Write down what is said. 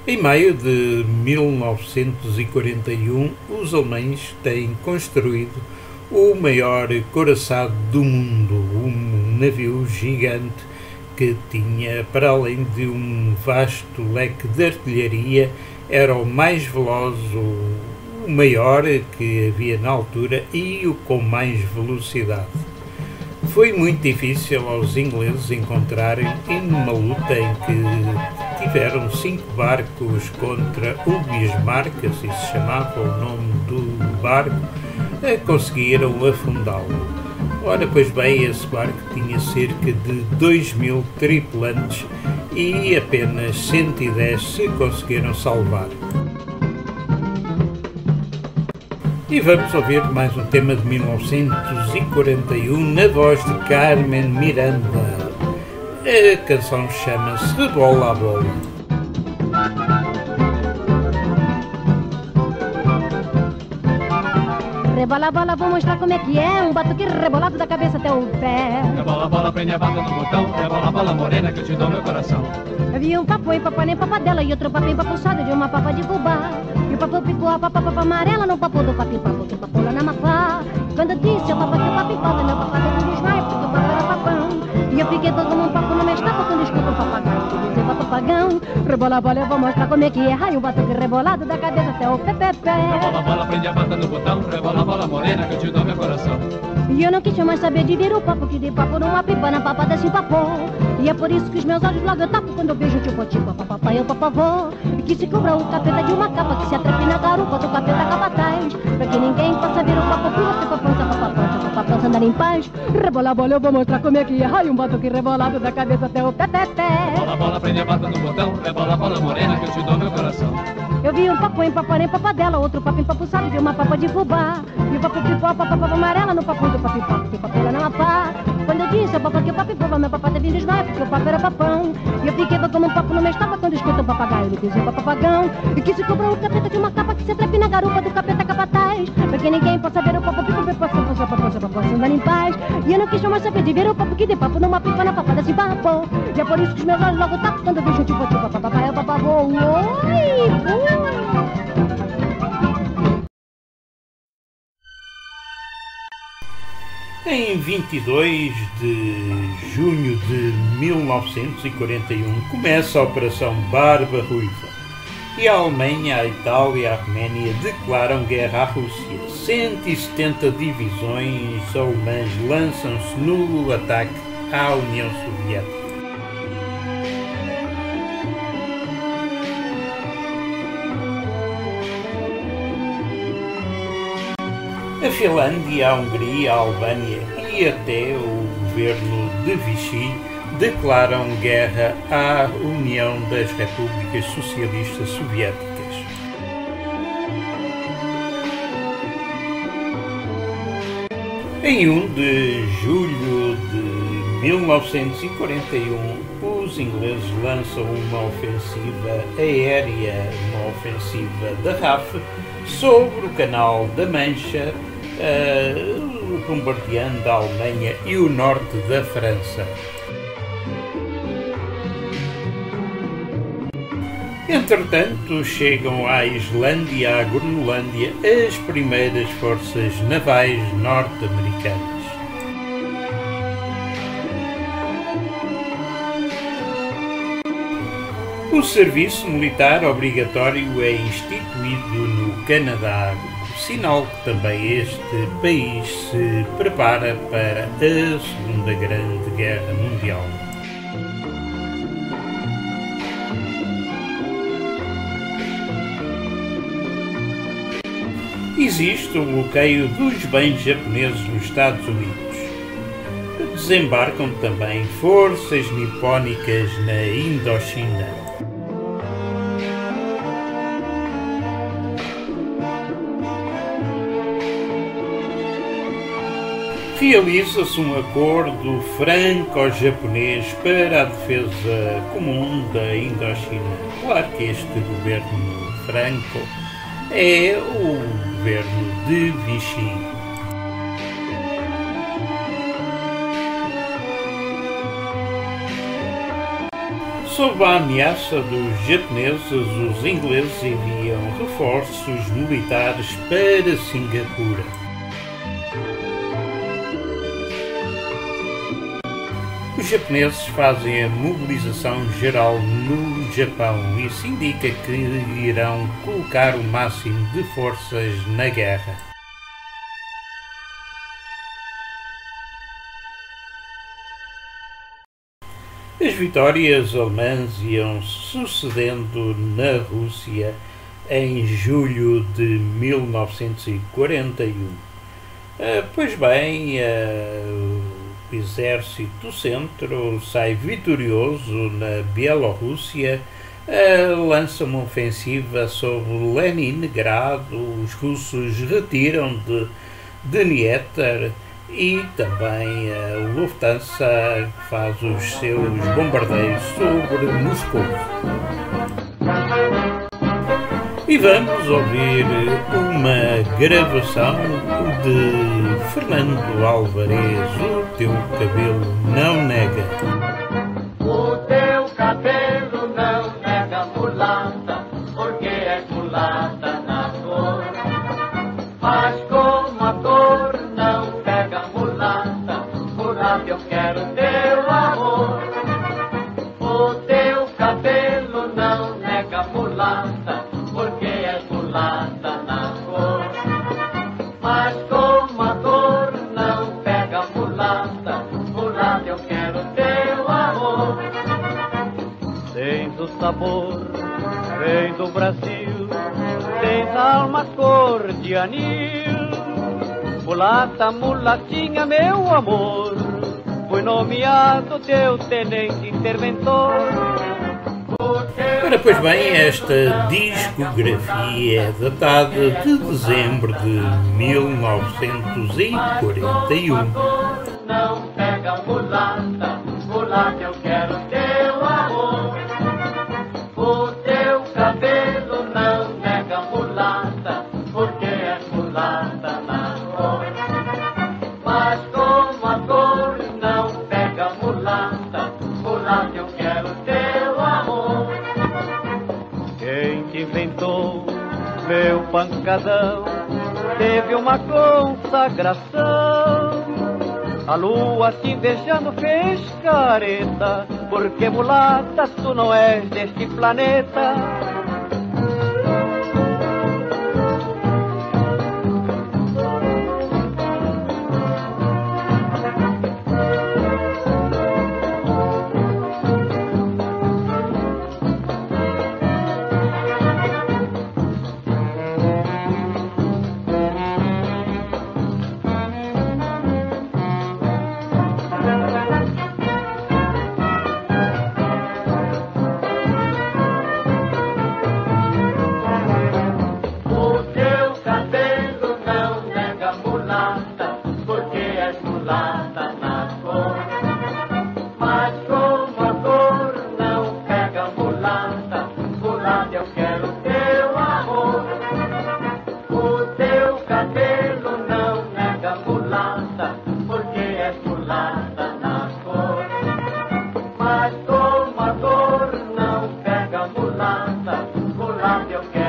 Em maio de 1941, os alemães têm construído o maior couraçado do mundo, um navio gigante que tinha, para além de um vasto leque de artilharia, era o mais veloz, o maior que havia na altura e o com mais velocidade. Foi muito difícil aos ingleses encontrarem, em uma luta em que tiveram 5 barcos contra o Bismarck, assim se chamava o nome do barco, conseguiram afundá-lo. Ora, pois bem, esse barco tinha cerca de 2.000 tripulantes e apenas 110 se conseguiram salvar. E vamos ouvir mais um tema de 1941 na voz de Carmen Miranda. A canção chama-se Rebola a Bola. Rebola a bola, vou mostrar como é que é. Um batuque rebolado da cabeça até o pé. Rebola a bola, prende a banda no botão. Rebola a bola morena que eu te dou meu coração. Havia um papo em papo nem papadela e outro papo em papuçado de uma papa de fubá. E o papo picou a papa amarela no papo do papi papo que papo lá na mapá. Quando eu disse ao papa que o papi papo, meu papá teve um desmaio porque o papo era papão. E eu fiquei todo um papo no meu estapa quando escuto o papagaio que dizia papagão. Rebola a bola, eu vou mostrar como é que é. Ai, um batuque rebolado da cabeça até o pé, pé, pé. Rebola a bola, prende a banda no botão. Rebola a bola morena que eu te dou meu coração. E eu não quis mais saber de vir o papo, que dei papo numa pipa na papa desse papô. E é por isso que os meus olhos logo eu tapo quando eu vejo o tipo papai ou papavô. E que se cobra o capeta de uma capa que se atrepe na garupa do capeta capataz. Pra que ninguém possa ver o papo pula, se papão andar em paz. Rebola a bola, eu vou mostrar como é que é. Ai, um batuque rebolado da cabeça até o pé, pé, pé. Rebola a bola, prende a banda no botão. Rebola a bola morena que eu te dou meu coração. Eu vi um papo em papo nem papadela, outro papo empapuçado de uma papa de fubá. E o papo pipó, papa amarela no papo do papi papo, que o papo lá na mapá. Quando eu disse ao papo que o papi pipó, meu papá teve desmaio porque o papo era papão. E eu fiquei como um papo no meu estapa quando escuto o papagaio, ele dizia papagão. E que se cobrou o capeta de uma capa que se atrepe na garupa do capeta capataz. Pra que ninguém possa ver o papo pipa, papo andar em paz. E eu não quis mais saber de ver o papo que dei papo numa pipa na papa desse papo. E é por isso que os meus olhos logo tapam quando eu vejo o tipo papai, papavô. Oi, Em 22 de junho de 1941 começa a Operação Barba Ruiva e a Alemanha, a Itália e a Arménia declaram guerra à Rússia. 170 divisões alemãs lançam-se no ataque à União Soviética. A Finlândia, a Hungria, a Albânia e até o governo de Vichy declaram guerra à União das Repúblicas Socialistas Soviéticas. Em 1 de julho de 1941, os ingleses lançam uma ofensiva aérea, uma ofensiva da RAF, sobre o Canal da Mancha, bombardeando a Alemanha e o norte da França. Entretanto, chegam à Islândia e à Groenlândia as primeiras forças navais norte-americanas. O serviço militar obrigatório é instituído no Canadá, sinal que também este país se prepara para a Segunda Grande Guerra Mundial. Existe o bloqueio dos bens japoneses nos Estados Unidos. Desembarcam também forças nipónicas na Indochina. Realiza-se um acordo franco-japonês para a defesa comum da Indochina. Claro que este governo franco é o governo de Vichy. Sob a ameaça dos japoneses, os ingleses enviam reforços militares para Singapura. Os japoneses fazem a mobilização geral no Japão e se indica que irão colocar o máximo de forças na guerra. As vitórias alemãs iam sucedendo na Rússia em julho de 1941. Pois bem, o exército do centro sai vitorioso na Bielorrússia, lança uma ofensiva sobre Leningrado, os russos retiram de Dnieper e também a Lufthansa faz os seus bombardeios sobre Moscou. E vamos ouvir uma gravação de Fernando Alvarez, O Teu Cabelo Não Nega. O teu cabelo não nega, mulata, porque é mulata na cor. Mas como a cor não pega mulata, mulata eu quero teu amor. O teu cabelo não nega, mulata, porque é mulata na cor. Mas como a cor não pega mulata, mulata eu quero teu amor. Tens o sabor, vem do Brasil, tens alma cor de anil. Mulata, mulatinha, meu amor, foi nomeado teu tenente interventor. Ora, pois bem, esta discografia é datada de dezembro de 1941. Não pega mulata, mulata eu quero teu amor. O teu cabelo não nega mulata, porque é mulata na cor. Mas como a cor não pega mulata, mulata eu quero teu amor. Quem te inventou, meu pancadão, teve uma consagração. A lua te invejando fez careta, porque mulata tu não és deste planeta. Mas como a cor não pega mulata, mulata eu quero.